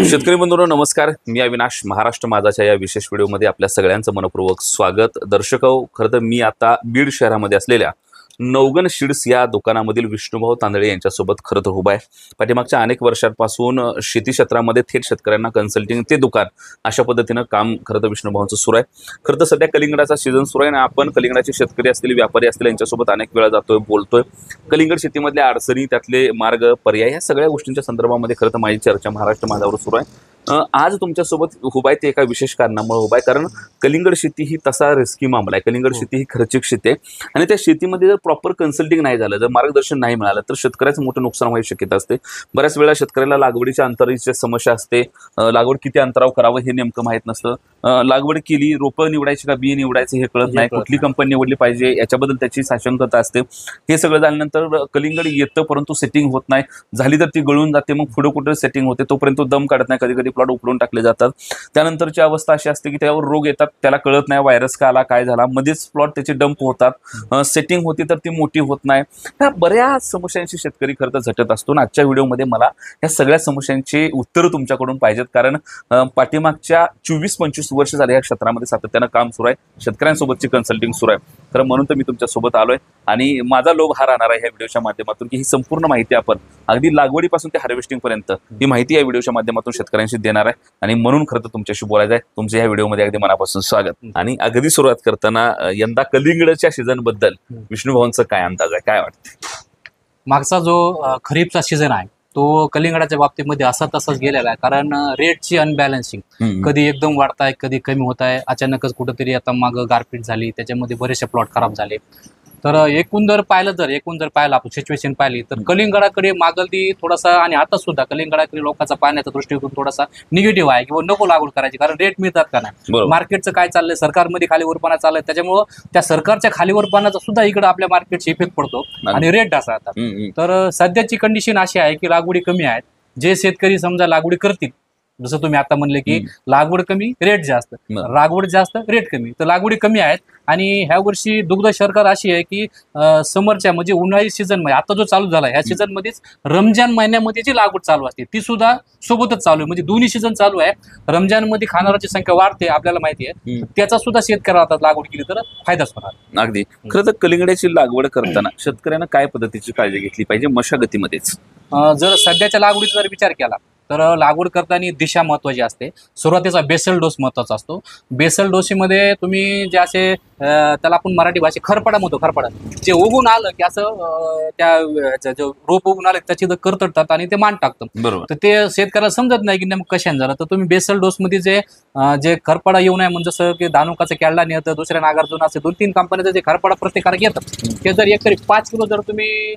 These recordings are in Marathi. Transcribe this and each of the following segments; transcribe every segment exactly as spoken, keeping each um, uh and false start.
शेतकरी बंधूंनो नमस्कार, मी अविनाश. महाराष्ट्र माझाच्या या विशेष व्हिडिओमध्ये आपल्या सगळ्यांचं मनपूर्वक स्वागत. दर्शको, खरं तर मी आता बीड शहरामध्ये असलेल्या नवगण सीड्स या दुकानामधील विष्णुभाऊ तांदळे यांच्यासोबत खरं तर उभा आहे. पाठीमागच्या अनेक वर्षांपासून शेती क्षेत्रामध्ये थेट शेतकऱ्यांना कन्सल्टिंग ते दुकान अशा पद्धतीनं काम खरं तर विष्णुभाऊंचं सुरू आहे. खरं तर सध्या कलिंगडाचा सीझन सुरू आहे आणि आपण कलिंगडाचे शेतकरी असतील, व्यापारी असतील, यांच्यासोबत अनेक वेळा जातोय, बोलतोय. कलिंगड शेतीमधल्या अडचणी, त्यातले मार्ग, पर्याय या सगळ्या गोष्टींच्या संदर्भामध्ये खरं तर माझी चर्चा महाराष्ट्र माझावर सुरू आहे. आज तुमच्यासोबत उभा आहे ते एका विशेष कारणामुळे उभा आहे, कारण कलिंगड शेती ही तसा रिस्की मामला आहे. कलिंगड शेती ही खर्चिक शेती आहे आणि त्या शेतीमध्ये जर प्रॉपर कन्सल्टिंग नाही झालं, जर मार्गदर्शन नाही मिळालं तर शेतकऱ्याचं मोठं नुकसान व्हायची शक्यता असते. बऱ्याच वेळा शेतकऱ्याला लागवडीच्या अंतराची समस्या असते. लागवड किती अंतरावर करावं हे नेमकं माहीत नसतं. लागवड केली, रोपं निवडायची का बी निवडायचं हे कळत नाही. कुठली कंपनी निवडली पाहिजे याच्याबद्दल त्याची साशंकता असते. हे सगळं झाल्यानंतर कलिंगड येतं परंतु सेटिंग होत नाही. झाली तर ती गळून जाते, मग पुढे कुठे सेटिंग होते तोपर्यंत दम काढत नाही. कधी कधी प्लॉट उपळून टाकले जातात. त्यानंतरची अवस्था अशी असते की त्यावर रोग येतात, त्याला कळत नाही व्हायरस का आला, काय झाला, मध्येच प्लॉट त्याचे डंप होतात. सेटिंग होती तर ती मोठी होत नाही. ह्या बऱ्याच समस्यांशी शेतकरी खरं तर झटत असतो. आणि आजच्या व्हिडिओमध्ये मला या सगळ्या समस्यांची उत्तरं तुमच्याकडून पाहिजेत, कारण पाठीमागच्या चोवीस पंचवीस वर्ष झाले या क्षेत्रामध्ये सातत्यानं काम सुरू आहे, शेतकऱ्यांसोबतची कन्सल्टिंग सुरू आहे. खरं म्हणून तर मी तुमच्यासोबत आलोय आणि माझा लोभ हा राहणार आहे या व्हिडिओच्या माध्यमातून की ही संपूर्ण माहिती आपण अगदी लागवडीपासून ते हार्वेस्टिंग पर्यंत ही माहिती या व्हिडिओच्या माध्यमातून शेतकऱ्यांशी देणार आहे. आणि म्हणून खरं तर तुमच्याशी बोलायचं आहे. तुमच्या ह्या व्हिडिओमध्ये अगदी मनापासून स्वागत. आणि अगदी सुरुवात करताना यंदा कलिंगडच्या सीझन बद्दल विष्णुभाऊंचं काय अंदाज आहे, काय वाटतं? मागचा जो खरीपचा सीझन आहे तो कलिंगडाच्या बाबतीमध्ये असा तसाच गेलेला आहे, कारण रेटची अनबॅलन्सिंग कधी एकदम वाढताय, कधी कमी होत आहे. अचानकच कुठंतरी आता मागं गारपीट झाली, त्याच्यामध्ये बरेचसे प्लॉट खराब झाले. तर एकूण जर पाहिलं जर एकूण जर पाहिलं आपण सिच्युएशन पाहिली तर कलिंगडाकडे मागलती थोडासा, आणि आता सुद्धा कलिंगडाकडे लोकांचा पाहण्याचा दृष्टिकोन थोडासा निगेटिव्ह आहे, किंवा नको लागवड करायची, कारण रेट मिळतात का नाही. मार्केटचं काय चाललंय, सरकारमध्ये खालीवरपणा चाललंय, त्याच्यामुळं त्या सरकारच्या खालीवरपणाचा सुद्धा इकडे आपल्या मार्केटची इफेक्ट पडतो आणि रेट असा आता. तर सध्याची कंडिशन अशी आहे की लागवडी कमी आहेत. जे शेतकरी समजा लागवडी करतील, जसं तुम्ही आता म्हणले की लागवड कमी रेट जास्त, लागवड जास्त रेट कमी, तर लागवडी कमी आहेत. आणि ह्या वर्षी दुग्ध सरकार अशी आहे की समरच्या म्हणजे उन्हाळी सीझन मध्ये आता जो चालू झाला ह्या सीझन मध्येच रमजान महिन्यामध्ये जी लागवड चालू असते ती सुद्धा सोबतच चालू आहे. म्हणजे दोन्ही सीझन चालू आहे. रमजान मध्ये खाणाऱ्याची संख्या वाढते आपल्याला माहिती आहे, त्याचा सुद्धा शेतकऱ्याला आता लागवड केली तर फायदाच होणार. अगदी खरं तर कलिंगडाची लागवड करताना शेतकऱ्यांना काय पद्धतीची काळजी घेतली पाहिजे मशागतीमध्येच? जर सध्याच्या लागवडीचा जर विचार केला तर लागवड करताना दिशा महत्वाची असते. सुरुवातीचा बेसल डोस महत्वाचा असतो. बेसल डोसीमध्ये तुम्ही जे असे त्याला आपण मराठी भाषेत खरपडा म्हणतो, खरपडा जे उगून आलं की असं त्या जो रोप उगून आलं त्याची करतडतात आणि ते मान टाकतं. बरोबर. तर ते शेतकऱ्याला समजत नाही की नेमकं कशाने झालं. तर तुम्ही बेसल डोसमध्ये जे जे खरपडा येऊ नये म्हणजे जसं की धानुकाचं कॅल्डान येतं, दुसऱ्या नागार्जुन असे दोन तीन कंपन्याचं जे खरपडा प्रत्येकाला येतं ते जर एकतरी पाच किलो जर तुम्ही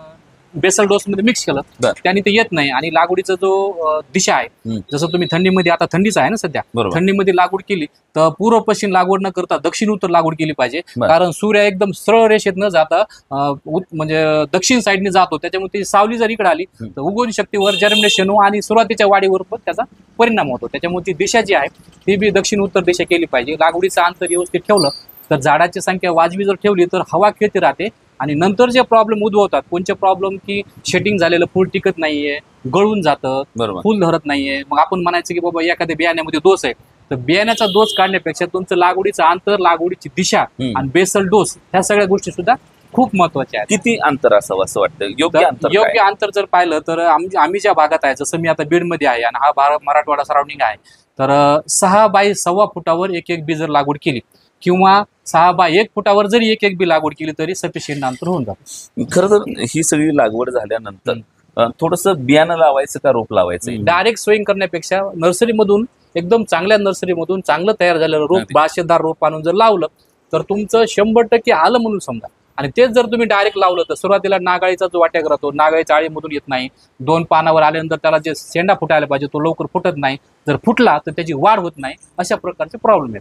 बेसल डोस मध्ये मिक्स केलं त्याने ते येत नाही. आणि लागवडीचा जो दिशा आहे, जसं तुम्ही थंडीमध्ये, आता थंडीच आहे ना सध्या, थंडीमध्ये लागवड केली तर पूर्व पश्चिम लागवड न करता दक्षिण उत्तर लागवड केली पाहिजे, कारण सूर्य एकदम सरळ रेषेत न जाता म्हणजे दक्षिण साईडने जातो, त्याच्यामुळे ती सावली जर इकडे आली तर उगवण शक्तीवर, जर्मिनेशन आणि सुरुवातीच्या वाढीवर पण त्याचा परिणाम होतो. त्याच्यामुळे ती दिशा जी आहे ती बी दक्षिण उत्तर दिशा केली पाहिजे. लागवडीचं अंतर व्यवस्थित ठेवलं तर झाडाची संख्या वाजवी जर ठेवली तर हवा खेळती राहते. आणि नंतर जे प्रॉब्लेम उद्भवतात, कोणते प्रॉब्लेम की शेटिंग झालेलं फुल टिकत नाहीये, गळून जातं, फुल धरत नाहीये, मग आपण म्हणायचं की बाबा एखाद्या बियाण्यामध्ये दोष आहे. तर बियाण्याचा दोष काढण्यापेक्षा तुमचं लागवडीचं अंतर, लागवडीची दिशा आणि बेसल डोस ह्या सगळ्या गोष्टी सुद्धा खूप महत्वाच्या आहेत. किती अंतर असावं असं वाटतं? योग्य अंतर योग्य अंतर जर पाहिलं तर आम्ही आम्ही ज्या भागात आहे, जसं मी आता बीडमध्ये आहे आणि हा भाग मराठवाडा सराउंडिंग आहे, तर सहा बाय सव्वा फुटावर एक एक बी जर लागवड केली किंवा सहा बाय एक फुटावर जरी एक एक बी लागवड केली तरी सफिशियंट अंतर होऊन जातं. खरं तर ही सगळी लागवड झाल्यानंतर थोडंसं बियाणं लावायचं का रोप लावायचं? डायरेक्ट सोईंग करण्यापेक्षा नर्सरीमधून, एकदम चांगल्या नर्सरीमधून चांगलं तयार झालेलं रोप, बाशेदार रोप आणून जर लावलं तर तुमचं शंभर टक्के आलं म्हणून समजा. आणि तेच जर तुम्ही डायरेक्ट लावलं तर सुरुवातीला नागाळीचा जो वाट्याक राहतो, नागाळीच्या आळीमधून येत नाही. दोन पानावर आल्यानंतर त्याला जे शेंडा फुटायला पाहिजे तो लवकर फुटत नाही. जर फुटला तर त्याची वाढ होत नाही. अशा प्रकारचे प्रॉब्लेम येतात.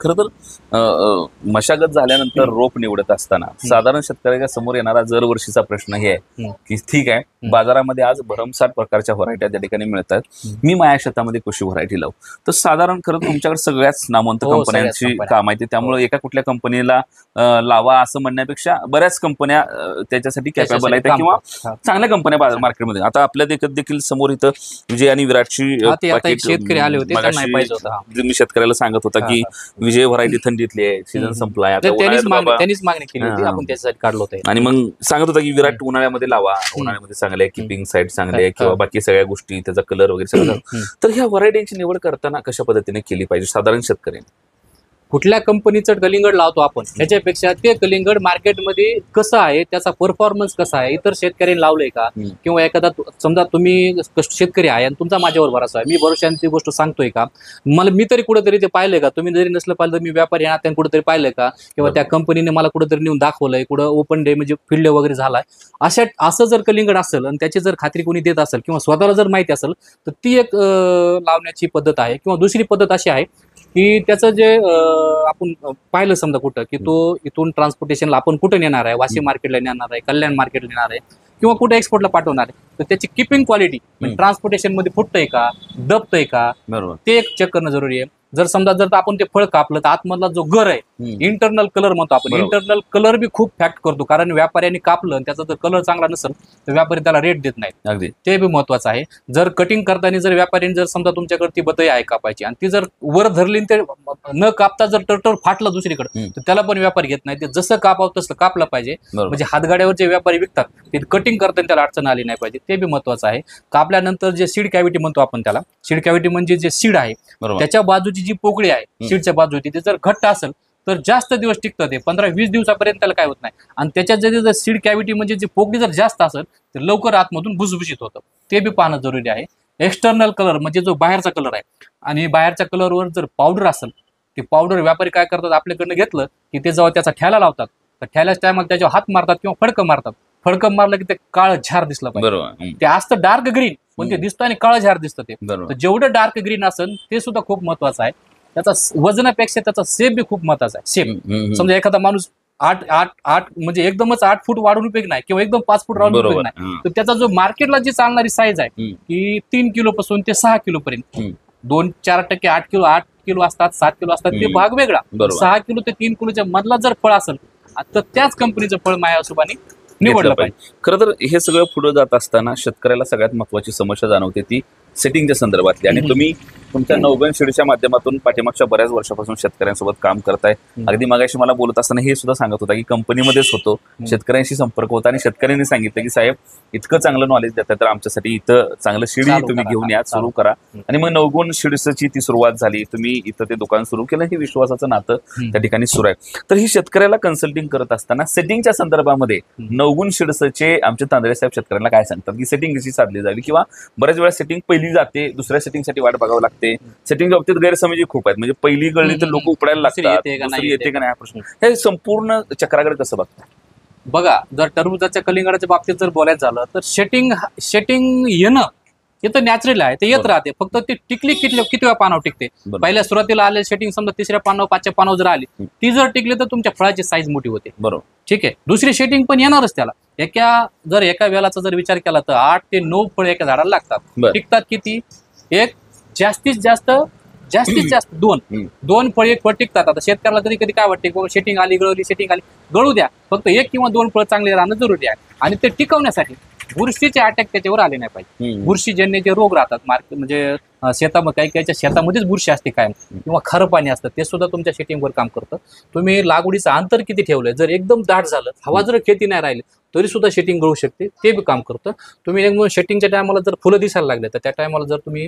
खरं तर अ, अ, मशागत झाल्यानंतर रोप निवडत असताना साधारण शेतकऱ्याच्या समोर येणारा दरवर्षीचा प्रश्न हे आहे हम्म. की ठीक आहे बाजारामध्ये आज भरमसाठ प्रकारच्या व्हरायट्या त्या ठिकाणी मिळतात, मी माझ्या शेतामध्ये कृषी व्हरायटी लावू, तर साधारण खरं तर तुमच्याकडे सगळ्याच नामवंत हो, सगळ्याच कंपन्यांची कंपन्या. काम आहे, त्यामुळे एका कुठल्या कंपनीला अ, लावा असं म्हणण्यापेक्षा बऱ्याच कंपन्या अ, त्याच्यासाठी कॅपेबल आहेत काम किंवा करतात. चांगल्या कंपन्या बाजार मार्केटमध्ये. आता आपल्या देखत देखील समोर इथं विजय आणि विराटची हा, ते आता एक पाकीट, शेतकरी आले होते, त्यांना मगाशी पाहिजे होतं, हा. जे मी शेतकऱ्याला सांगत होता हा, की हा. विजय व्हरायटी थंडीतली आहे, सीझन हम्म. संपलाय, आता नाही, त्यांनीच उन्हाळ्यात मागणी बाबा त्यांनीच मागणी केली होती, हा. आपण त्याच्यासाठी काढलो होतं. आणि मग सांगत होता की विराट उन्हाळ्यामध्ये लावा, उन्हाळ्यामध्ये चांगले किपिंग साईड चांगले आहे किंवा बाकी सगळ्या गोष्टी, त्याचा कलर वगैरे सगळं. हम्म. तर ह्या व्हरायटीची निवड करताना कशा पद्धतीने केली पाहिजे साधारण शेतकऱ्यांनी? कुठल्या कंपनीचं कलिंगड लावतो आपण ह्याच्यापेक्षा ते कलिंगड मार्केटमध्ये कसं आहे, त्याचा परफॉर्मन्स कसा आहे, इतर शेतकऱ्यांनी लावलंय का, हम्म. किंवा एखादा तु- समजा तुम्ही कष्ट- शेतकरी आहे आणि तुमचा माझ्यावर भरोसा आहे, मी भरोशाने ती गोष्ट सांगतोय का, मला मी तरी कुठेतरी ते पाहिलंय का, तुम्ही जरी नसलं पाहिलं तर मी व्यापारी आहे ना, कुठेतरी पाहिलंय का, किंवा त्या कंपनीने मला कुठेतरी नेऊन दाखवलंय, कुठं ओपन डे म्हणजे फील्ड वगैरे झालाय, अशा असं जर कलिंगड असेल आणि त्याची जर खात्री कोणी देत असेल किंवा स्वतःला जर माहिती असेल तर ती एक अं, लावण्याची पद्धत आहे. किंवा दुसरी पद्धत अशी आहे की त्याचं जे अं, आपण पाहिलं समजा कुठं की तो इथून ट्रान्सपोर्टेशनला आपण कुठं नेणार आहे, वाशी मार्केटला नेणार आहे, कल्याण मार्केटला नेणार आहे किंवा कुठे एक्सपोर्टला पाठवणार आहे, तर त्याची किपिंग क्वालिटी म्हणजे ट्रान्सपोर्टेशन मध्ये फुटतंय का, दबतंय का, बरोबर. ते एक चेक करणं जरुरी आहे. जर समजा जर आपण ते फळ कापलं तर आतमधला जो गर आहे, हम्म. इंटरनल कलर म्हणतो आपण, बरोबर. इंटरनल कलर बी खूप फॅक्ट करतो, कारण व्यापाऱ्यांनी कापलं आणि त्याचा जर कलर चांगला नसेल तर व्यापारी त्याला रेट देत नाही, अगदी ते बी महत्वाचं आहे. जर कटिंग करताना जर व्यापाऱ्यांनी जर समजा तुमच्याकडे ती बतई आहे कापायची आणि ती जर वर धरली आणि ते न कापता जर टर्टर फाटलं दुसरीकडे हम्म. तर त्याला पण व्यापारी घेत नाही, ते जसं कापावं तसं कापलं पाहिजे. बरोबर. म्हणजे हातगाड्यावर जे व्यापारी विकतात ते कटिंग करताना त्याला अडचण आली नाही पाहिजे, ते बी महत्वाचं आहे. कापल्यानंतर जे सीड कॅव्हिटी म्हणतो आपण त्याला, सीड कॅव्हिटी म्हणजे जे सीड आहे बरोबर. त्याच्या बाजूची जी पोकळी आहे सीडच्या बाजूची ते जर घट्ट असेल तर जास्त दिवस टिकतं, ते पंधरा वीस दिवसापर्यंत त्याला काय होत नाही. आणि त्याच्यात जर सीड कॅव्हिटी म्हणजे जी पोकळी जर जास्त असेल तर लवकर आतमधून भुसभुशीत होतं, ते बी पाहणं जरुरी आहे. एक्सटर्नल कलर म्हणजे जो बाहेरचा कलर आहे, आणि बाहेरच्या कलरवर जर पावडर असेल, ते पावडर व्यापारी काय करतात, आपल्याकडनं घेतलं की ते जेव्हा त्याचा ठ्याला लावतात तर ठ्याल्याच्या टायमाला त्याच्यावर हात मारतात किंवा फडकं मारतात, फडकं मारलं की ते काळ झार दिसलं पाहिजे. बरोबर. हम्म. ते असतं डार्क ग्रीन पण ते दिसतं आणि काळं झार दिसतं ते. बरोबर. तर जेवढं डार्क ग्रीन असेल ते सुद्धा खूप महत्वाचं आहे. त्याचा स- वजनापेक्षा त्याचा सेप बी खूप महत्वाचा आहे. सेप हम्म, हम्म, हम्म. समजा एखादा माणूस आठ आठ आठ म्हणजे एकदमच आठ फूट वाढून उपयोग नाही किंवा एकदम पाच फूट वाढून उपयोग बरोबर. नाही, हम्म. तर त्याचा जो मार्केटला जी चालणारी साईज आहे हम्म. की तीन किलो पासून ते सहा किलो पर्यंत, हम्म. दोन चार टक्के आठ किलो आठ किलो असतात, सात किलो असतात, ते हम्म. भाग वेगळा. बरोबर. सहा किलो ते तीन किलोच्या मधला जर फळ असेल तर त्याच कंपनीचं फळ माझ्या हिशोबाने निवडलं घेतलं पाहिजे. पाहिजे. खरं तर हे सगळं पुढे जात असताना शेतकऱ्याला सगळ्यात महत्वाची समस्या जाणवते ती सेटिंगच्या संदर्भातली, आणि हम्म. तुम्ही तुमच्या नवगण शेडच्या माध्यमातून पाठीमागच्या बऱ्याच वर्षापासून शेतकऱ्यांसोबत काम करताय. हम्म. अगदी मगाशी मला बोलत असताना हे सुद्धा सांगत होता की कंपनीमध्येच होतो, शेतकऱ्यांशी संपर्क होता आणि शेतकऱ्यांनी सांगितलं की साहेब इतकं चांगलं नॉलेज देतात तर आमच्यासाठी इथं चांगलं शिडी चालू तुम्ही करा, घेऊन या, चालू. सुरू करा. हम्म. आणि मग नवगुण शिडसची ती सुरुवात झाली, तुम्ही इथं ते दुकान सुरू केलं, हे विश्वासाचं नातं हम्म. त्या ठिकाणी सुरू आहे. तर ही शेतकऱ्याला कन्सल्टिंग करत असताना सेटिंगच्या संदर्भामध्ये हम्म. नवगुण शिडसचे आमचे तांदळे साहेब शेतकऱ्यांना काय सांगतात की सेटिंग कशी साधली जावी, किंवा बऱ्याच वेळा सेटिंग पहिली जाते, दुसऱ्या सेटिंगसाठी वाट बघावं लागते. सेटिंगच्या बाबतीत गैरसमजी खूप आहेत, म्हणजे पहिली गळली तर लोक उपडायला दुसरी लागतात, येते का नाही दुसरी येते येते. का नाही हा प्रश्न. हे संपूर्ण चक्राकडे कसं बघता? बघा, जर टरबूजाच्या कलिंगडाच्या बाबतीत जर बोलायचं झालं तर शेटिंग शेटिंग येणं हे तर नॅचरल आहे, ते येत बरोबर. राहते, फक्त ते टिकली किती किती वेळा पानावर टिकते. बरोबर. पहिल्या सुरुवातीला आलेली शेटिंग समजा तिसऱ्या पानावर पाचच्या पानावर जर आली, हम्म. ती जर टिकली तर तुमच्या फळाची साईज मोठी होते. बरोबर. ठीक आहे, दुसरी शेटिंग पण येणारच त्याला. एका जर एका वेळाचा जर विचार केला तर आठ ते नऊ फळ एका झाडाला लागतात. बरं. टिकतात किती? एक जास्तीत जास्त जास्तीत जास्त दोन हम्म. दोन फळ एक फळ टिकतात. आता शेतकऱ्याला कधी कधी काय वाटते, बाबा शेटिंग आली गळवली शेटिंग आली, गळू द्या, फक्त एक किंवा दोन फळ चांगले राहणं जरुरी आहे. आणि ते टिकवण्यासाठी बुरशीचे अटॅक त्याच्यावर आले नाही पाहिजे. हम्म. बुरशीजन्य जे रोग राहतात मार्केट म्हणजे अं, शेतामध्ये काही काहीच्या शेतामध्येच बुरशी असते कायम, किंवा खरं पाणी असतं, ते सुद्धा तुमच्या शेटिंगवर काम करतं. तुम्ही लागवडीचं अंतर किती ठेवलंय, जर एकदम दाट झालं, हवा जर खेती नाही राहिली तरी सुद्धा शेटिंग गळू शकते, ते बी काम करतं. तुम्ही एकदम शेटिंगच्या टायमाला जर फुलं दिसायला लागले तर त्या टायमाला जर तुम्ही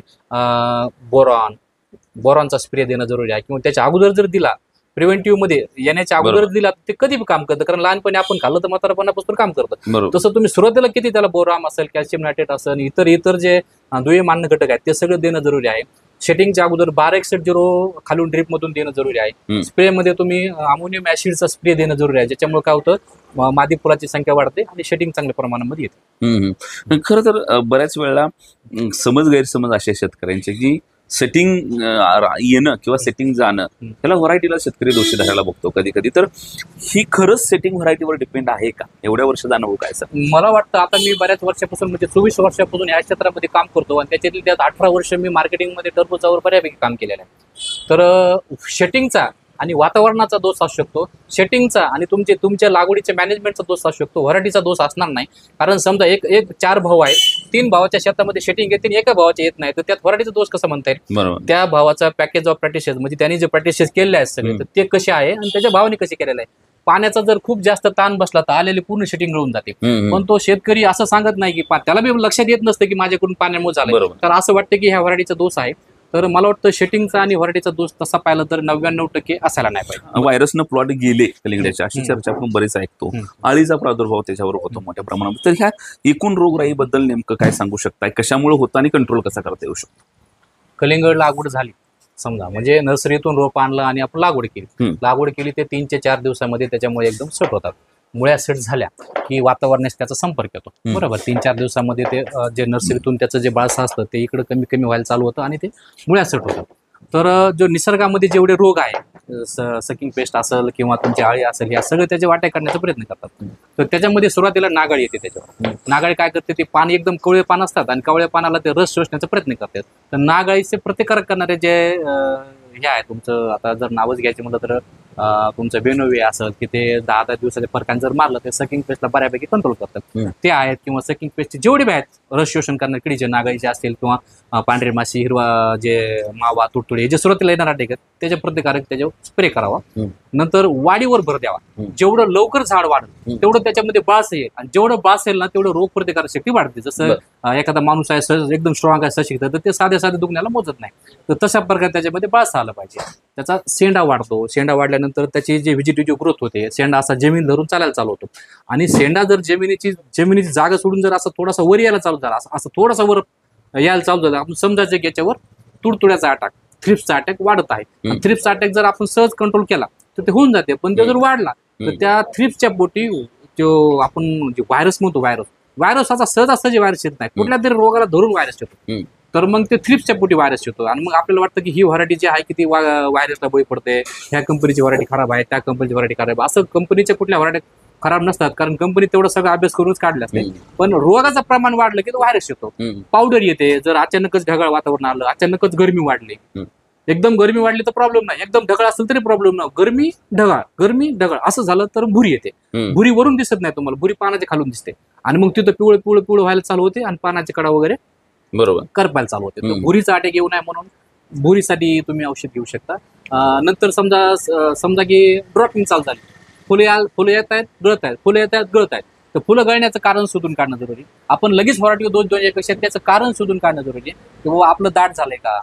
बोरॉन बोरॉनचा स्प्रे देणं जरुरी आहे, किंवा त्याच्या अगोदर जर दिला प्रिव्हेंटिव्ह मध्ये येण्याच्या अगोदर बरोबर. दिला ते कधी बी काम करतं, कारण लहानपणी आपण खाल्लं तर म्हातारपणापासून काम करतं. बरोबर. तसं तुम्ही सुरुवातीला किती त्याला बोराम असेल, कॅल्शियम नायट्रेट असेल, इतर इतर जे अं, दुय्यम अन्न घटक आहेत ते सगळं देणं जरुरी आहे. शेटिंगच्या अगोदर बारा एकसठ झिरो खालून ड्रिप मधून देणं जरुरी आहे. हम्म. स्प्रे मध्ये तुम्ही अमोनियम ऍसिडचा स्प्रे देणं जरुरी आहे, ज्याच्यामुळे काय होतं, म- मादी फुलाची संख्या वाढते आणि शेटिंग चांगल्या प्रमाणामध्ये येते. हम्म, हम्म. खरं तर अ, बऱ्याच वेळेला अम, समज गैरसमज असे आहेत शेतकऱ्यांचे की सेटिंग येणं किंवा सेटिंग जाणं त्याला व्हरायटीला शेतकरी दोषी धरायला बघतो कधी कधी. तर ही खरंच सेटिंग व्हरायटीवर डिपेंड आहे का? एवढ्या वर्ष जाणं काय सर? मला वाटतं आता मी बऱ्याच वर्षापासून म्हणजे चोवीस वर्षापासून या क्षेत्रामध्ये काम करतो आणि त्याच्यातील त्यात अठरा वर्ष मी मार्केटिंगमध्ये टरबूजावर बऱ्यापैकी काम केलेलं आहे. तर शेटिंगचा आणि वातावरणाचा दोष असू शकतो, शेटिंगचा आणि तुमचे तुमच्या लागवडीच्या मॅनेजमेंटचा दोष असू शकतो, व्हरायटीचा दोष असणार नाही. कारण समजा एक एक चार भाऊ आहेत, तीन भावाच्या शेतामध्ये शेटिंग येते आणि एका भावाच्या येत नाही, तर त्यात व्हरायटीचा दोष कसा म्हणता येईल? बरोबर. त्या भावाचा पॅकेज ऑफ प्रॅक्टिसेस म्हणजे त्यांनी जे प्रॅक्टिसेस केलेले आहेत सगळे तर ते कसे आहे आणि त्याच्या भावाने कसे केलेलं आहे. पाण्याचा जर खूप जास्त ताण बसला तर आलेली पूर्ण शेटिंग गळून जाते. पण तो शेतकरी असं सांगत नाही की त्याला बी लक्षात येत नसतं की माझ्याकडून पाण्यामुळे झालं. तर असं वाटतं की ह्या व्हरायटीचा दोष आहे. तर मला वाटतं शेटिंगचा आणि व्हरायटीचा दोष तसा पाहिला तर नव्याण्णव टक्के असायला नाही पाहिजे. व्हायरसनं प्लॉट गेले कलिंगडाचे अशी चर्चा आपण बरेच ऐकतो. अळीचा प्रादुर्भाव त्याच्यावर होतो मोठ्या प्रमाणात. तर ह्या एकूण रोगराईबद्दल नेमकं काय सांगू शकताय? कशामुळे होतं आणि कंट्रोल कसा करता येऊ शकतो? कलिंगड लागवड झाली समजा म्हणजे नर्सरीतून रोप आणलं आणि आपण लागवड केली. लागवड केली ते तीन ते चार दिवसामध्ये त्याच्यामुळे एकदम सेट होतात. मुळ्या सेट झाल्या की वातावरणाशी त्याचा संपर्क येतो. बरोबर. तीन चार दिवसामध्ये ते जे नर्सरीतून त्याचं जे बाळसं असतं ते इकडे कमी कमी व्हायला चालू होतं आणि ते मुळ्या सेट होतात. तर जो निसर्गामध्ये जेवढे रोग आहे सकिंग पेस्ट असेल किंवा तुमची आळी असेल या सगळे त्याचे वाटे काढण्याचा प्रयत्न करतात. तर त्याच्यामध्ये सुरुवातीला नागाळी येते. त्याच्यावर नागाळी काय करते ते पाणी एकदम कवळे पान असतात आणि कवळ्या पानाला ते रस शोषण्याचा प्रयत्न करतात. तर नागाळीचे प्रतिकारक करणारे जे हे आहे तुमचं आता जर नावच घ्यायचे म्हटलं तर तुमचं बेनोवे असेल की ते दहा दहा दिवसाच्या फरकाने जर मारलं ते सकिंग पेस्टला बऱ्यापैकी कंट्रोल करतात. ते आहेत किंवा सकिंग पेस्टचे जेवढे बी आहेत रस शोषण करणारे किडीचे नागाळीचे असतील किंवा पांढरी माशी हिरवा जे मावा तुडतुडे जे सुरुवातीला येणार आहेत त्याचे प्रतिकारक त्याच्यावर स्प्रे करावा. नंतर वाढीवर भर द्यावा. जेवढं लवकर झाड वाढेल तेवढं त्याच्यामध्ये बाळस येईल आणि जेवढं बाळस येईल ना तेवढं रोग प्रतिकारक शक्ती वाढते. जसं एखादा माणूस आहे एकदम स्ट्रॉंग आहे सशिक्त तर ते साध्या साध्या दुखण्याला मोजत नाही. तर तशा प्रकारे त्याच्यामध्ये बाळस आलं पाहिजे. त्याचा शेंडा वाढतो. शेंडा वाढल्यानंतर त्याची जी व्हेजिटेटिव्ह ग्रोथ होते. शेंडा असा जमीन धरून चालायला चालू होतो आणि शेंडा जर जमिनीची जमिनीची जागा सोडून जर असं थोडासा वर यायला चालू झाला असं थोडासा वर यायला चालू झालं आपण समजायचं की याच्यावर तुडतुड्याचा अटॅक थ्रिप्सचा अटॅक वाढत आहे. थ्रिप्सचा अटॅक जर आपण सहज कंट्रोल केला तर ते होऊन जाते. पण ते जर वाढला तर त्या थ्रिप्सच्या पोटी जो आपण जे व्हायरस म्हणतो व्हायरस व्हायरस असा सहजासहजी व्हायरस येत नाही. कुठल्या तरी रोगाला धरून व्हायरस येतो. तर मग ते थ्रिप्सच्या पोटी व्हायरस येतो आणि मग आपल्याला वाटतं की ही व्हरायटी जी आहे की ती व्हायरसला बळी पडते. ह्या कंपनीची व्हरायटी खराब आहे त्या कंपनीची व्हरायटी खराब आहे. असं कंपनीच्या कुठल्या व्हरायटी खराब नसतात कारण कंपनी तेवढा सगळा अभ्यास करूनच काढले असते. पण रोगाचं प्रमाण वाढलं की तो व्हायरस येतो. पावडर येते. जर अचानकच ढगाळ वातावरण आलं अचानकच गरमी वाढली एकदम गरमी वाढली तर प्रॉब्लेम नाही. एकदम ढगाळ असेल तरी प्रॉब्लेम नाही. गरमी ढगाळ गरमी ढगाळ असं झालं तर भुरी येते. भुरी वरून दिसत नाही तुम्हाला. भुरी पानाच्या खालून दिसते आणि मग तिथं पिवळ पिवळ पिवळ व्हायला चालू होते आणि पानाच्या कडा वगैरे बरोबर करपायला चालू होते. तर भुरीचा अटॅक येऊ नये म्हणून भुरीसाठी तुम्ही औषध घेऊ शकता. नंतर समजा समजा की ड्रॉपिंग चालू झाली. फुले फुलं येत आहेत गळत आहेत फुलं येत आहेत गळत आहेत. तर फुलं गळण्याचं कारण शोधून काढणं जरुरी. आपण लगेच व्हरायटी दोन दोन यापेक्षा त्याचं कारण शोधून काढणं जरुरी आहे की बाबा आपलं दाट झालंय का,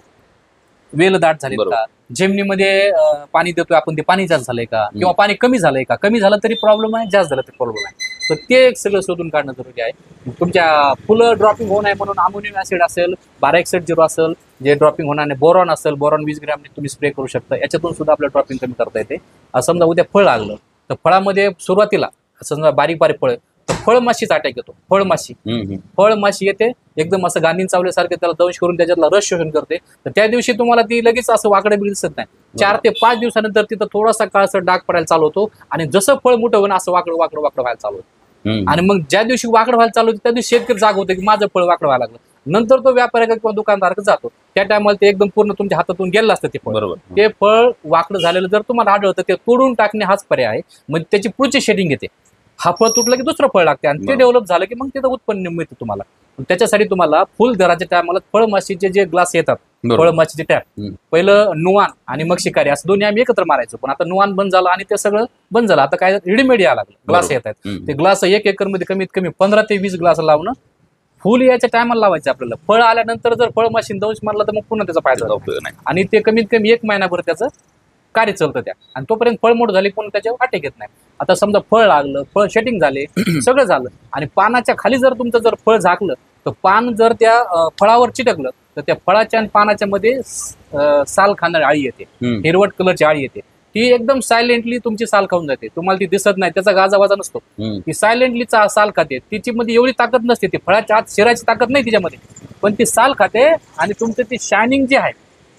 वेल दाट झाले का, जमिनीमध्ये पाणी देतोय आपण ते पाणी जास्त झालंय का किंवा पाणी कमी झालंय का. कमी झालं तरी प्रॉब्लेम आहे जास्त झालं तरी प्रॉब्लेम आहे. तर ते सगळं शोधून काढणं जरुरी आहे. तुमच्या फुलं ड्रॉपिंग होऊ नये म्हणून अमोनियम ऍसिड असेल बारा एकसठ झिरो असेल जे ड्रॉपिंग होणार नाही. बोरॉन असेल बोरॉन वीस ग्रॅम तुम्ही स्प्रे करू शकता. याच्यातून सुद्धा आपलं ड्रॉपिंग कमी करता येते. समजा उद्या फळ लागलं तर फळामध्ये सुरुवातीला समजा बारीक बारीक फळ तर फळमाशीचा अटॅक येतो. फळमाशी फळमाशी येते एकदम असं गांधीन चावल्यासारखे त्याला दंश करून त्याच्यातला रस शोषण करते. तर त्या दिवशी तुम्हाला ती लगेच असं वाकडे बिल दिसत नाही. चार ते पाच दिवसानंतर तिथं थोडासा काळसर डाग पडायला चालू होतो आणि जसं फळ मोठं होणं असं वाकडं वाकडं वाकडं व्हायला चालू होतं. आणि मग ज्या दिवशी वाकडं व्हायला चालू होतं त्या दिवशी शेतकरी जाग होते की माझं फळ वाकडं व्हायला लागलं. नंतर तो व्यापारी किंवा दुकानदार जातो त्या टायमाला ते एकदम पूर्ण तुमच्या हातातून गेलं असतं ते फळ. बरोबर. ते फळ वाकडं झालेलं जर तुम्हाला आढळतं ते तोडून टाकणे हाच पर्याय आहे. मग त्याची पुढची शेडिंग येते. हा फळ तुटलं की दुसरं फळ लागते आणि ते डेव्हलप झालं की मग तिथं उत्पन्न मिळतं तुम्हाला. त्याच्यासाठी तुम्हाला फुल दराच्या टायमाला फळमाशीचे जे ग्लास येतात फळमाशीचे टॅप पहिलं नुवान आणि मग शिकारी असं दोन्ही आम्ही एकत्र मारायचो. पण आता नुवान बंद झालं आणि ते सगळं बंद झालं. आता काय रेडीमेड यायला लागलं ग्लास येत आहेत. ते ग्लास एक एकर मध्ये कमीत कमी पंधरा ते वीस ग्लास लावणं. फुल याच्या टायमाला लावायचं आपल्याला. फळ आल्यानंतर जर फळमाशीन दंश मारला तर मग पुन्हा त्याचा फायदा उपयोग नाही आणि ते कमीत कमी एक महिनाभर त्याचं कार्य चालतं त्या आणि तोपर्यंत फळ मोठ झाली पुन्हा त्याच्यावर अटॅक येत नाही. आता समजा फळ लागलं फळ शेटिंग झाले सगळं झालं आणि पानाच्या खाली जर तुमचं जर फळ झाकलं तर पान जर त्या फळावर चिटकलं तर त्या फळाच्या आणि पानाच्या मध्ये साल खाणारी आळी येते. हिरवट कलरची आळी येते. ती एकदम सायलेंटली तुमची साल खाऊन जाते. तुम्हाला ती दिसत नाही त्याचा गाजावाजा नसतो. ती सायलेंटली साल खाते. तिची मध्ये एवढी ताकद नसते. ती फळाच्या आत शिरायची ताकद नाही तिच्यामध्ये पण ती साल खाते आणि तुमचं ती शायनिंग जी आहे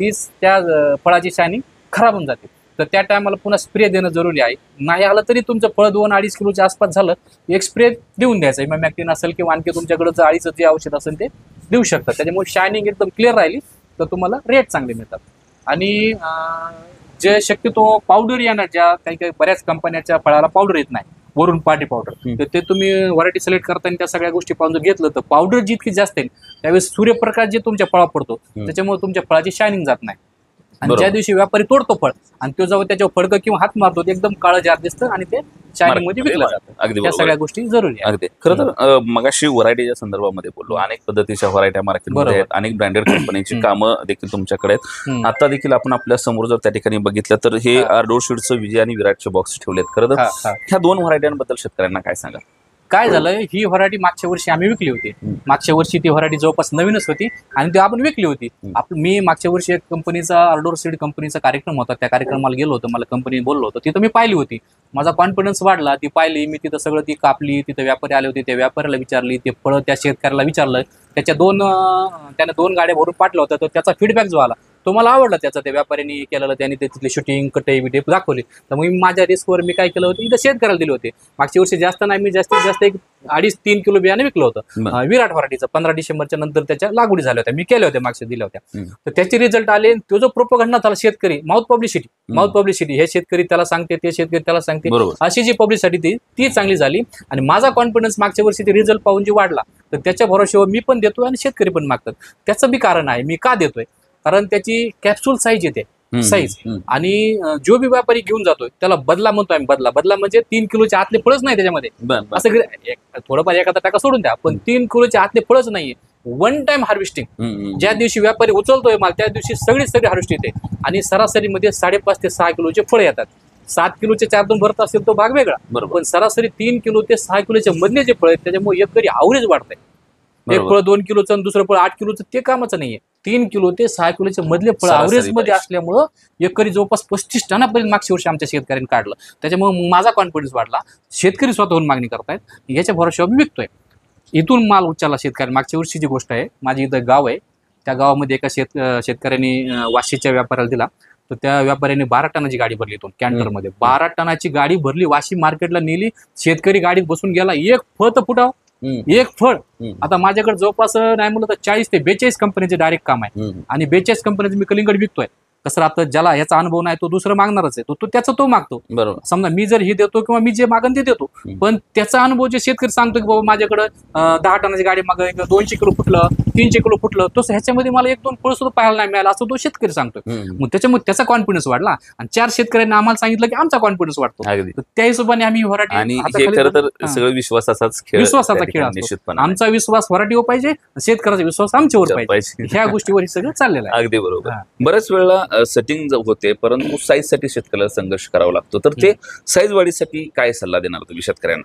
तीच त्या अं, फळाची शायनिंग खराब होऊन जाते. तर त्या टायमाला पुन्हा स्प्रे देणं जरुरी आहे. नाही आलं तरी तुमचं फळ दोन अडीच किलोच्या आसपास झालं एक स्प्रे देऊन द्यायचं. इमॅमॅक्टिन असेल किंवा आणखी तुमच्याकडे जे अळीचं जे औषध असेल ते देऊ शकतात. त्याच्यामुळे शायनिंग एकदम क्लिअर राहिली तर तुम्हाला रेट चांगले मिळतात. आणि अं, जे शक्यतो पावडर येणार, ज्या काही काही बऱ्याच कंपन्याच्या फळाला पावडर येत नाही वरून पार्टी पावडर, तर ते तुम्ही व्हरायटी सिलेक्ट करताना त्या सगळ्या गोष्टी पाहून जर घेतलं तर पावडर जितकी जास्त आहे त्यावेळेस सूर्यप्रकाश जे तुमच्या फळा पडतो त्याच्यामुळे तुमच्या फळाची शायनिंग जात नाही. आणि ज्या दिवशी व्यापारी तोडतो फळ आणि तो जेव्हा त्याच्यावर फडकं किंवा हात मारतो ते एकदम काळं जार दिसतं आणि ते शायनिंग मध्ये विकलं जातं. अगदी त्या बरोबर सगळ्या गोष्टी जरुरी आहेत. अगदी खरं तर अ, मगाशी व्हरायटीच्या संदर्भामध्ये बोललो, अनेक पद्धतीच्या व्हरायट्या मार्केटमध्ये बरोबर. आहेत, अनेक ब्रँडेड कंपनीची कामं देखील तुमच्याकडे आहेत. हम्म. आता देखील आपण आपल्या समोर जर त्या ठिकाणी बघितलं तर हे हा. आर्डोर शीडचं विजय आणि विराटचे बॉक्स ठेवलेत. खरं तर हा, हा. ह्या दोन व्हरायट्यांबद्दल शेतकऱ्यांना काय सांगा? काय झालं, ही व्हरायटी मागच्या वर्षी आम्ही विकली होती. हम्म. मागच्या वर्षी ती व्हरायटी जवळपास नवीनच होती आणि ती आपण विकली होती. हम्म. आप मी मागच्या वर्षी एक कंपनीचा आर्डोर सीड कंपनीचा कार्यक्रम होता, त्या कार्यक्रमाला गेलो होतो. मला कंपनी बोललो होतं, तिथं मी पाहिली होती. माझा कॉन्फिडन्स वाढला. ती पाहिली मी, तिथं सगळं ती कापली. तिथं व्यापारी आले होते, त्या व्यापाऱ्याला विचारली, ते फळं त्या शेतकऱ्याला विचारलं. त्याच्या दोन अं, त्याने दोन गाड्या भरून पाठलं होतं. तर त्याचा फीडबॅक जो आला तो मला आवडला. त्याचा त्या व्यापाऱ्यांनी केलेलं, त्यांनी ते तिथले शूटिंग कटे बिटे दाखवली. तर मग मी माझ्या रिस्कवर मी काय केलं होतं, इथं शेतकऱ्याला दिले होते. मागच्या वर्षी जास्त नाही, मी जास्तीत जास्त एक अडीच तीन किलो बियाणे विकलं होतं. बरं. अं, विराट व्हरायटीचं पंधरा डिसेंबरच्या नंतर त्याच्या लागवडी झाल्या होत्या, मी केल्या होत्या, मागच्या दिल्या होत्या. हम्म. तर त्याचे रिझल्ट आले. तो जो प्रोपगंडा झाला शेतकरी, माउथ पब्लिसिटी माउथ पब्लिसिटी, हे शेतकरी त्याला सांगते, ते शेतकरी त्याला सांगते, बरोबर. अशी जी पब्लिसिटी ती ती चांगली झाली. आणि माझा कॉन्फिडन्स मागच्या वर्षी ते रिझल्ट पाहून जे वाढला, तर त्याच्या भरोश्यावर मी पण देतोय आणि शेतकरी पण मागतात. त्याचं बी कारण आहे. मी का देतोय, कारण त्याची कॅप्सूल साईज येते, हम्म. साईज. हम्म. आणि अं, जो बी व्यापारी घेऊन जातोय त्याला बदला म्हणतो आम्ही. बदला बदला म्हणजे तीन किलोच्या आतले फळच नाही त्याच्यामध्ये. बरं, बरं. असं गिर- एक- थोडंफार एखादा टाका सोडून द्या, पण तीन किलोच्या आतले फळच नाहीये. One time harvesting. हम्म. हम्म. ज्या दिवशी व्यापारी उचलतोय माल त्या दिवशी सगळी सगळी हार्वेस्ट येते. आणि सरासरीमध्ये साडेपाच ते सहा किलोचे फळ येतात. सात किलोचे चार दोन भरत असेल तो भाग वेगळा, बरोबर. पण सरासरी तीन किलो ते सहा किलोचे मधले जे फळ आहेत त्याच्यामुळे एकरी आवरेज वाढतंय. एक बरोबर. फळ दोन किलोचं आणि दुसरं फळ आठ किलोचं ते कामाचं नाहीये. तीन किलो ते सहा किलोचे मधले फळ सरासरी आवरेज मध्ये पाहिजे. असल्यामुळं एकरी जवळपास पस्तीस टनापर्यंत मागच्या वर्षी आमच्या शेतकऱ्यांनी काढलं. त्याच्यामुळे माझा कॉन्फिडन्स वाढला. शेतकरी स्वतःहून मागणी करतायत, याच्या भरोश्यावर मी विकतोय. इथून माल उचलला शेतकरी. मागच्या वर्षीची गोष्ट आहे, माझी इथं गाव आहे, त्या गावामध्ये एका शेत अं, शेतकऱ्यांनी अं, वाशीच्या व्यापाऱ्याला दिला. तर त्या व्यापाऱ्याने बारा टनाची गाडी भरली इथून कॅन्टरमध्ये. बारा टनाची गाडी भरली, वाशी मार्केटला नेली. शेतकरी गाडीत बसून गेला. एक फळ तर फुटाव, हम्म. एक फळ. हम्म. आता माझ्याकडे जवळपास अं, नाही म्हणलं तर चाळीस ते बेचाळीस कंपनीचे डायरेक्ट काम आहे. हम्म. आणि बेचाळीस कंपनीचं मी कलिंगड विकतोय. कसं आता ज्याला याचा अनुभव नाही तो दुसरं मागणारच आहे, तो तो त्याचा तो मागतो. बरोबर. समजा मी जर हे देतो किंवा मी जे मागन ते देतो, हम्म. पण त्याचा अनुभव जे शेतकरी सांगतो की बाबा माझ्याकडे दहा टनाची गाडी माग दोनशे किलो फुटलं, तीनशे किलो फुटलं, तसं ह्याच्यामध्ये मला एक दोन फळ सुद्धा पाहायला नाही मिळालं, असं तो शेतकरी सांगतोय. हम्म. मग त्याच्यामुळे त्याचा कॉन्फिडन्स वाढला. आणि चार शेतकऱ्यांनी आम्हाला सांगितलं की आमचा कॉन्फिडन्स वाढतो. अगदी. तर त्या हिशोबाने आम्ही आणि व्हरायटी हे खरं तर सगळं विश्वासाचाच खेळ विश्वासाचा त्या खेळ ठिकाणी असतो. निश्चितपणे आमचा विश्वास व्हरायटीवर पाहिजे, शेतकऱ्याचा विश्वास आमच्यावर पाहिजे. पाहिजे. ह्या गोष्टीवर हे सगळं चाललेलं आहे. अगदी बरोबर. हा. बऱ्याच वेळेला सेटिंग होते, परंतु साईज साठी शेतकऱ्याला संघर्ष करावा लागतो. तर ते साईज वाढीसाठी काय सल्ला देणार तुम्ही शेतकऱ्यांना?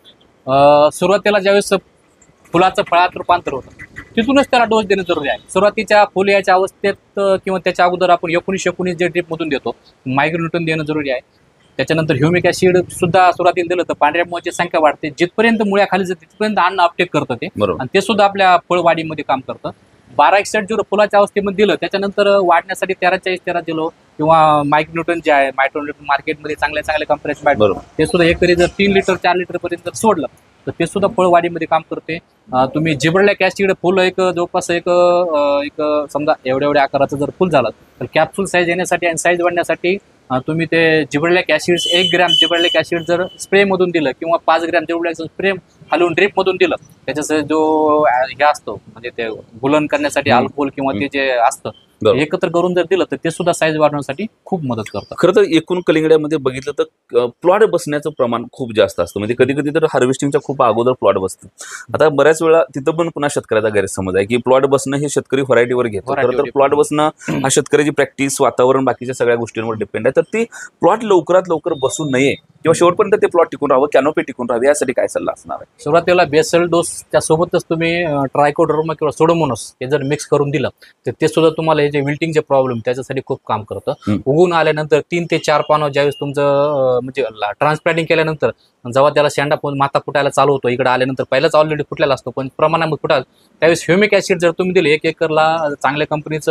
अं, सुरुवातीला ज्यावेळेस फुलाचं फळात रूपांतर होतं तिथूनच त्याला डोस देणं जरुरी आहे. सुरुवातीच्या फुल याच्या अवस्थेत अं, किंवा त्याच्या अगोदर आपण एकोणीस एकोणीस जे ड्रिप मधून देतो मायक्रोन्यूटन देणं जरुरी आहे. त्याच्यानंतर ह्युमिक ऍसिड सुद्धा सुरुवातीला दिलं तर पांढऱ्या मुळाची संख्या वाढते. जिथपर्यंत मुळ्या खाली जाते तिथपर्यंत अन्न अपटेक करतं ते, बरोबर. आणि ते सुद्धा आपल्या फळवाढीमध्ये काम करतं. बारा एकसठ जर फुलाच्या अवस्थेमध्ये दिलं त्याच्यानंतर वाढण्यासाठी तेरा चाळीस तेरा दिलो किंवा मायक्रोन्यूटन जे आहे मायक्रोन्यूटन मार्केटमध्ये चांगल्या चांगल्या कंपन्याचे भेटतात, बरोबर. ते सुद्धा एकरी जर तीन लिटर चार लिटर पर्यंत जर सोडलं तर ते सुद्धा फळवाढीमध्ये काम करते. अं, तुम्ही जिबरलॅक ऍसिड फुल एक जवळपास एक अं, एक समजा एवढ्या एवढ्या आकाराचं जर फुल झालं तर कॅप्सूल साईज येण्यासाठी आणि साईज वाढण्यासाठी अं, तुम्ही ते जिबरलॅक ऍसिड एक ग्रॅम जिबरलॅक ऍसिड जर स्प्रे मधून दिलं किंवा पाच ग्रॅम जिबरलॅक स्प्रे हलवून ड्रिप मधून दिलं, त्याच्याचा जो अं, हे असतो म्हणजे ते गुलन करण्यासाठी हम्म. अल्कोहोल किंवा ते जे असतं बरोबर. एकत्र करून जर दिलं तर ते सुद्धा साईज वाढवण्यासाठी खूप मदत करतं. खरं तर एकूण कलिंगड्यामध्ये बघितलं तर प्लॉट बसण्याचं प्रमाण खूप जास्त असतं. म्हणजे कधी कधी तर हार्वेस्टिंगच्या खूप अगोदर प्लॉट बसतं. आता बऱ्याच वेळा तिथं पण पुन्हा शेतकऱ्याचा गैरसमज आहे की प्लॉट बसणं हे शेतकरी व्हरायटीवर घेतो. खरं तर व्हरायटीवर प्लॉट बसणं हा शेतकऱ्याची प्रॅक्टिस, वातावरण, बाकीच्या सगळ्या गोष्टींवर डिपेंड आहे. तर ती प्लॉट लवकरात लवकर बसू नये किंवा शेवटपर्यंत ते प्लॉट टिकून राहावं, कॅनोपी टिकून राहावी, यासाठी काय सल्ला असणार आहे? सुरुवातीला बेसल डोस त्यासोबतच तुम्ही ट्रायकोडर्मा किंवा सोडोमोनोस हे जर मिक्स करून दिलं तर ते सुद्धा तुम्हाला हे जे विल्टिंगचे प्रॉब्लेम त्याच्यासाठी खूप काम करतं. हम्म. उगून आल्यानंतर तीन ते चार पानं ज्यावेळेस तुमचं अं, म्हणजे ट्रान्सप्लांटिंग केल्यानंतर जेव्हा त्याला शेंडा फुट माता फुटायला चालू होतो, इकडे आल्यानंतर पहिलाच ऑलरेडी फुटलेला असतो पण प्रमाणामध्ये फुटाल, त्यावेळेस ह्युमिक ऍसिड जर तुम्ही दिले एक एकरला चांगल्या कंपनीचं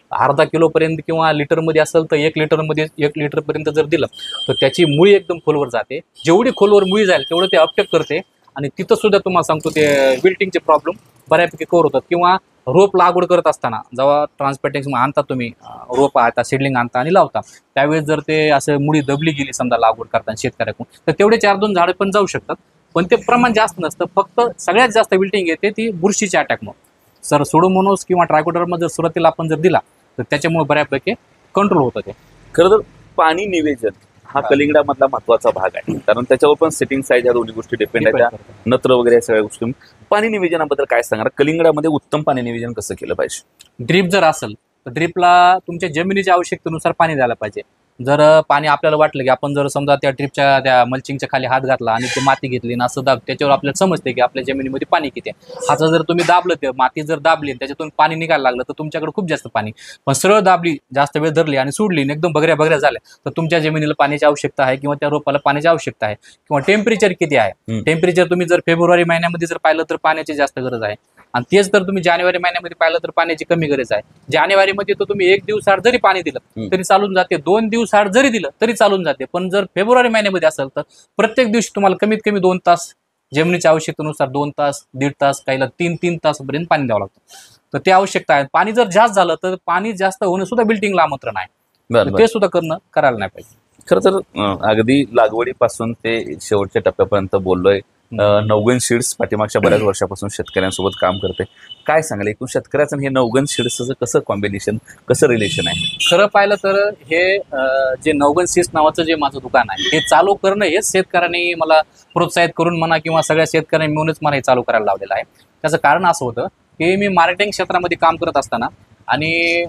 अर्धा किलोपर्यंत किंवा लिटरमध्ये असेल तर एक लिटरमध्ये एक लिटरपर्यंत जर दिलं तर त्याची मुळी एकदम खोलवर जाते. जेवढी खोलवर मुळी जाईल तेवढं ते अपटेक करते आणि तिथं सुद्धा तुम्हाला सांगतो ते विल्टिंगचे प्रॉब्लेम बऱ्यापैकी कव्हर होतात. किंवा रोप लागवड करत असताना जेव्हा ट्रान्सप्लांटेशन आणता तुम्ही रोप आता सिडलिंग आणता आणि लावता त्यावेळेस जर ते असं मुळी दबली गेली समजा लागवड करताना शेतकऱ्याकडून तर तेवढे चार दोन झाडं पण जाऊ शकतात. पण ते प्रमाण जास्त नसतं. फक्त सगळ्यात जास्त विल्टिंग येते ती बुरशीच्या अटॅकमुळे. सर सुडोमोनोस किंवा ट्रायकोडर्मा जर सुरुवातीला आपण जर दिला तर त्याच्यामुळे बऱ्यापैकी कंट्रोल होतं. ते खरं तर पाणी निवेदन हा कलिंगडामधला महत्वाचा भाग आहे, कारण त्याच्यावर पण सेटिंग साईज या दोन्ही गोष्टी डिपेंड आहेत. नत्र वगैरे या सगळ्या गोष्टी. पाणी निवेदनाबद्दल काय सांगणार? कलिंगडामध्ये उत्तम पाणी निवेदन कसं केलं पाहिजे? ड्रीप जर असेल तर ड्रीपला तुमच्या जमिनीच्या आवश्यकतेनुसार पाणी द्यायला पाहिजे. जर पाणी आपल्याला वाटलं की आपण जर समजा त्या ड्रीपच्या त्या मल्चिंगच्या खाली हात घातला आणि ते माती घेतली ना असं दाब त्याच्यावर आपल्याला समजते की आपल्या जमिनीमध्ये पाणी किती आहे. हाचा जर तुम्ही दाबलं ते माती जर दाबली त्याच्यातून पाणी निघायला लागलं तर तुमच्याकडे खूप जास्त पाणी. पण सरळ दाबली जास्त वेळ धरली आणि सोडली आणि एकदम बगऱ्या बगऱ्या झाल्या तर तुमच्या जमिनीला पाण्याची आवश्यकता आहे किंवा त्या रोपाला पाण्याची आवश्यकता आहे. किंवा टेम्परेचर किती आहे. टेम्परेचर तुम्ही जर फेब्रुवारी महिन्यामध्ये जर पाहिलं तर पाण्याची जास्त गरज आहे आणि तेच जर तुम्ही जानेवारी महिन्यामध्ये पाहिलं तर पाण्याची कमी गरज आहे. जानेवारीमध्ये तर तुम्ही एक दिवसाआड जरी पाणी दिलं तरी चालून जाते, दोन दिवसाआड जरी दिलं तरी चालून जाते. पण जर फेब्रुवारी महिन्यामध्ये असेल तर प्रत्येक दिवशी तुम्हाला कमीत कमी दोन तास जमिनीच्या आवश्यकतेनुसार दोन तास दीड तास काहीला तीन तीन तासपर्यंत पाणी द्यावं लागतं. तर ते आवश्यकता आहे. पाणी जर जास्त झालं तर पाणी जास्त होणं सुद्धा बिल्डिंगला आमंत्रण आहे. ते सुद्धा करणं करायला नाही पाहिजे. खरं तर अगदी लागवडीपासून ते शेवटच्या टप्प्यापर्यंत बोललोय. नवगण सीड्स पाठीमागच्या बऱ्याच वर्षापासून शेतकऱ्यांसोबत काम करते. काय सांगाल एकूण शेतकऱ्याचं हे नवगण सीड्सचं कसं कॉम्बिनेशन, कसं रिलेशन आहे? खरं पाहिलं तर हे जे नवगण सीड्स नावाचं जे माझं दुकान आहे हे चालू करणं हेच शेतकऱ्यांनी मला प्रोत्साहित करून म्हणा किंवा सगळ्या शेतकऱ्यांनी मिळूनच मला हे चालू करायला लावलेलं आहे. त्याचं कारण असं होतं की मी मार्केटिंग क्षेत्रामध्ये काम करत असताना आणि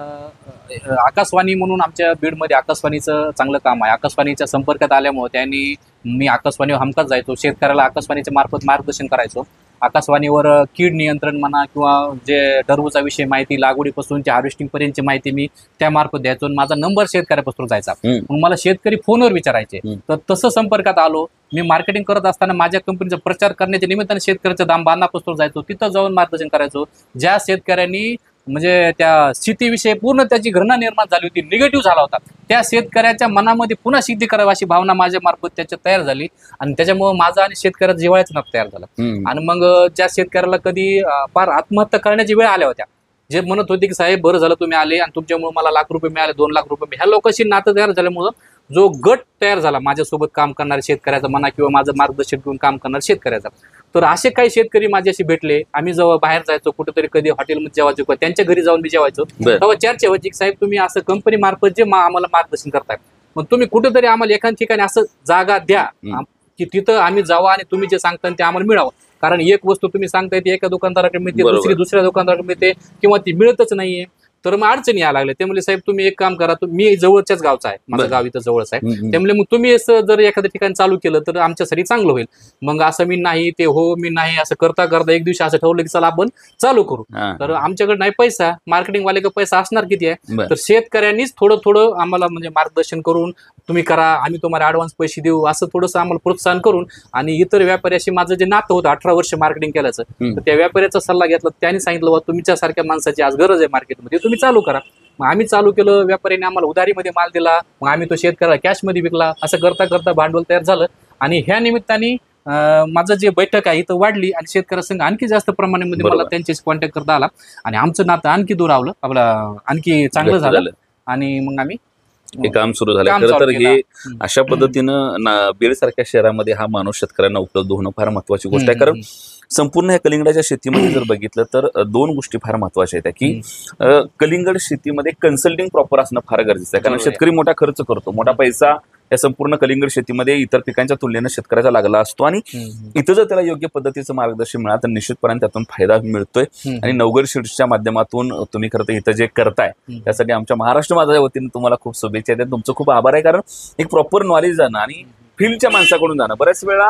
आकाशवाणी म्हणून आमच्या बीडमध्ये आकाशवाणीचं चांगलं काम आहे. आकाशवाणीच्या संपर्कात आल्यामुळे त्यांनी मी आकाशवाणीवर हमखास जायचो, शेतकऱ्याला आकाशवाणीच्या मार्फत मार्गदर्शन करायचो. आकाशवाणीवर कीड नियंत्रण म्हणा किंवा जे टरबूचा विषय माहिती लागवडीपासून ते हार्वेस्टिंग पर्यंतची माहिती मी त्यामार्फत द्यायचो. माझा नंबर शेतकऱ्यापासून जायचा. मग मला शेतकरी फोनवर विचारायचे. तर तसं संपर्कात आलो. मी मार्केटिंग करत असताना माझ्या कंपनीचा प्रचार करण्याच्या निमित्ताने शेतकऱ्याचं दाम बांधापासून जायचो, तिथं जाऊन मार्गदर्शन करायचो. ज्या शेतकऱ्यांनी म्हणजे त्या शेतीविषयी पूर्ण त्याची घृणा निर्माण झाली होती, निगेटिव्ह झाला होता, त्या शेतकऱ्याच्या मनामध्ये पुन्हा शेती करावी अशी भावना माझ्या मार्फत त्याच्यात तयार झाली आणि त्याच्यामुळे माझा आणि शेतकऱ्याचा जिव्हाळ्याचं नातं तयार झालं. आणि मग ज्या शेतकऱ्याला कधी फार आत्महत्या करण्याची वेळ आल्या होत्या, जे म्हणत होते की साहेब बरं झालं तुम्ही आले आणि तुमच्यामुळे मला लाख रुपये मिळाले, दोन लाख रुपये, ह्या लोकांशी नातं तयार झाल्यामुळं जो गट तयार झाला माझ्यासोबत काम करणाऱ्या शेतकऱ्याचा म्हणा किंवा माझं मार्गदर्शन घेऊन काम करणाऱ्या शेतकऱ्याचा, तर असे काही शेतकरी माझ्याशी भेटले. आम्ही जेव्हा बाहेर जायचो कुठेतरी कधी हॉटेलमध्ये जेवायचो किंवा त्यांच्या घरी जाऊन मी जेवायचो तेव्हा चर्चा व्हायची की साहेब तुम्ही असं कंपनी मार्फत जे आम्हाला मार्गदर्शन करताय मग तुम्ही कुठेतरी आम्हाला एखाद्या ठिकाणी असं जागा द्या की तिथं आम्ही जावं आणि तुम्ही जे सांगता ते आम्हाला मिळावं. कारण एक वस्तू तुम्ही सांगताय ती एका दुकानदाराकडे मिळते, दुसरी दुसऱ्या दुकानदाराकडे मिळते किंवा ती मिळतच नाहीये. तर मग अडचणी यायला लागले. ते म्हणजे साहेब तुम्ही एक काम करा, मी जवळच्याच गावचा आहे, माझं गाव इथं जवळच आहे, त्यामुळे मग तुम्ही असं जर एखाद्या ठिकाणी चालू केलं तर आमच्यासाठी चांगलं होईल. मग असं मी नाही ते हो मी नाही असं करता करता एक दिवशी असं ठरवलं की चला आपण चालू करू. तर आमच्याकडे नाही पैसा, मार्केटिंग वाले पैसा असणार किती आहे, तर शेतकऱ्यांनीच थोडं थोडं आम्हाला म्हणजे मार्गदर्शन करून तुम्ही करा, आम्ही तुम्हाला ऍडव्हान्स पैसे देऊ असं थोडंसं आम्हाला प्रोत्साहन करून. आणि इतर व्यापाऱ्याशी माझं जे नातं होतं अठरा वर्ष मार्केटिंग केल्याचं, तर त्या व्यापाऱ्याचा सल्ला घेतला. त्यांनी सांगितलं बा तुमच्यासारख्या माणसाची आज गरज आहे मार्केटमध्ये, तुम्ही चालू करा. मग आम्ही चालू केलं. व्यापाऱ्याने आम्हाला उधारीमध्ये माल दिला, मग आम्ही तो शेतकऱ्याला कॅशमध्ये विकला. असं करता करता भांडवल तयार झालं आणि ह्या निमित्ताने माझं जे बैठक आहे इथं वाढली आणि शेतकऱ्यासंघ आणखी जास्त प्रमाणामध्ये मला त्यांच्याशी कॉन्टॅक्ट करता आला आणि आमचं नातं आणखी दुरावलं, आपलं आणखी चांगलं झालं आणि मग आम्ही हे काम सुरू झालं. खरं तर हे अशा पद्धतीनं बीड सारख्या शहरामध्ये हा माणूस शेतकऱ्यांना उपलब्ध होणं फार महत्वाची गोष्ट आहे. कारण संपूर्ण ह्या कलिंगडाच्या शेतीमध्ये जर बघितलं तर दोन गोष्टी फार महत्वाच्या आहेत की कलिंगड शेतीमध्ये कन्सल्टिंग प्रॉपर असणं फार गरजेचं आहे. कारण शेतकरी मोठा खर्च करतो, मोठा पैसा या संपूर्ण कलिंगड शेतीमध्ये इतर पिकांच्या तुलनेनं शेतकऱ्याचा लागला असतो आणि इथं जर त्याला योग्य पद्धतीचं मार्गदर्शन मिळालं तर निश्चितपणे त्यातून फायदा मिळतोय. आणि नवगण सीड्सच्या माध्यमातून तुम्ही खरं तर इथं जे करताय त्यासाठी आमच्या महाराष्ट्र माझ्या वतीने तुम्हाला खूप शुभेच्छा आहेत. तुमचं खूप आभार आहे. कारण एक प्रॉपर नॉलेज जाणं आणि फील्डच्या माणसाकडून जाणं, बऱ्याच वेळा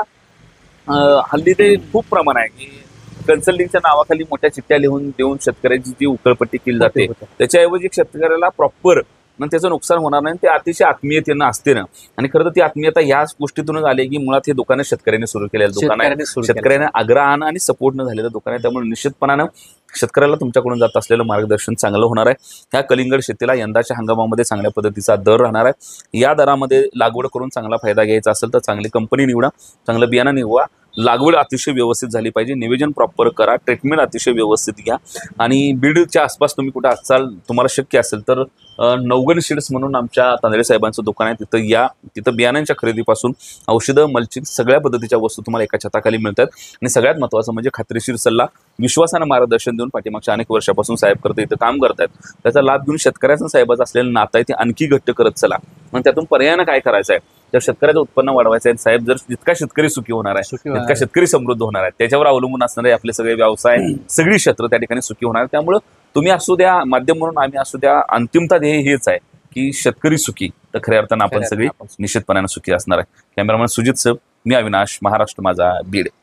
हल्ली ते खूप प्रमाण आहे की कन्सल्टिंगच्या नावाखाली मोठ्या चिठ्ठ्या लिहून देऊन शेतकऱ्याची जी उकळपट्टी केली जाते, त्याच्याऐवजी शेतकऱ्याला प्रॉपर मग त्याचं नुकसान होणार नाही. ते अतिशय आत्मीयतेनं असते ना, आणि खरं तर ती आत्मीयता ह्याच गोष्टीतूनच आली की मुळात हे दुकानं शेतकऱ्यांनी सुरू केलेलं दुकान आहे, शेतकऱ्यांनी सुरू केलं. शेतकऱ्यांना आग्रहानं आणि सपोर्टनं झालेलं दुकान आहे. त्यामुळे निश्चितपणानं शेतकऱ्याला तुमच्याकडून जात असलेलं मार्गदर्शन चांगलं होणार आहे. ह्या कलिंगड शेतीला यंदाच्या हंगामामध्ये चांगल्या पद्धतीचा दर राहणार आहे. या दरामध्ये लागवड करून चांगला फायदा घ्यायचा असेल तर चांगली कंपनी निवडा, चांगलं बियाणं निवडा, लागवड अतिशय व्यवस्थित झाली पाहिजे, नियोजन प्रॉपर करा, ट्रीटमेंट अतिशय व्यवस्थित घ्या. आणि बीडच्या आसपास तुम्ही कुठे असाल, तुम्हाला शक्य असेल तर नवगण सीड्स म्हणून आमच्या तांदळे साहेबांचं दुकान आहे, तिथं या. तिथं बियाण्यांच्या खरेदीपासून औषधं, मल्चिंग सगळ्या पद्धतीच्या वस्तू तुम्हाला एका छताखाली मिळतात. आणि सगळ्यात महत्त्वाचं म्हणजे खात्रीशीर सल्ला, विश्वासानं मार्गदर्शन देऊन पाठीमागच्या अनेक वर्षापासून साहेब करते इथं काम करतायत. त्याचा लाभ घेऊन शेतकऱ्याचं साहेबाचं असलेलं नातं आहे ते आणखी घट्ट करत चला. मग त्यातून पर्यायानं काय करायचं आहे, जर शेतकऱ्याचं उत्पन्न वाढवायचं आहे साहेब, जर जितका शेतकरी सुखी होणार आहे, जितका शेतकरी समृद्ध होणार आहे, त्याच्यावर अवलंबून असणारे आपले सगळे व्यवसाय, सगळी क्षेत्र त्या ठिकाणी सुखी होणार आहे. त्यामुळं तुम्ही असू द्या, माध्यम म्हणून आम्ही असू द्या, अंतिमता ध्येय हेच आहे की शेतकरी सुखी, तर खऱ्या अर्थानं आपण सगळी निश्चितपणानं सुखी असणार आहे. कॅमेरामॅन सुजित सर, मी अविनाश, महाराष्ट्र माझा, बीड.